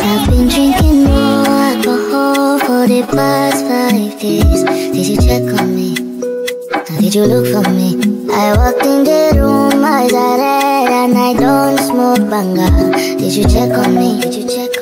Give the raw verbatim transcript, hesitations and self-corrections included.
I've been drinking more alcohol for the past five days. Did you check on me? Now did you look for me? I walked in the room, eyes are red, and I don't smoke banga. Did you check on me? Did you check on me?